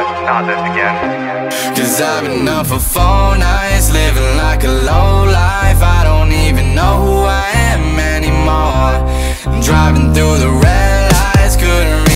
not this again. Cause I've been up for 4 nights, living like a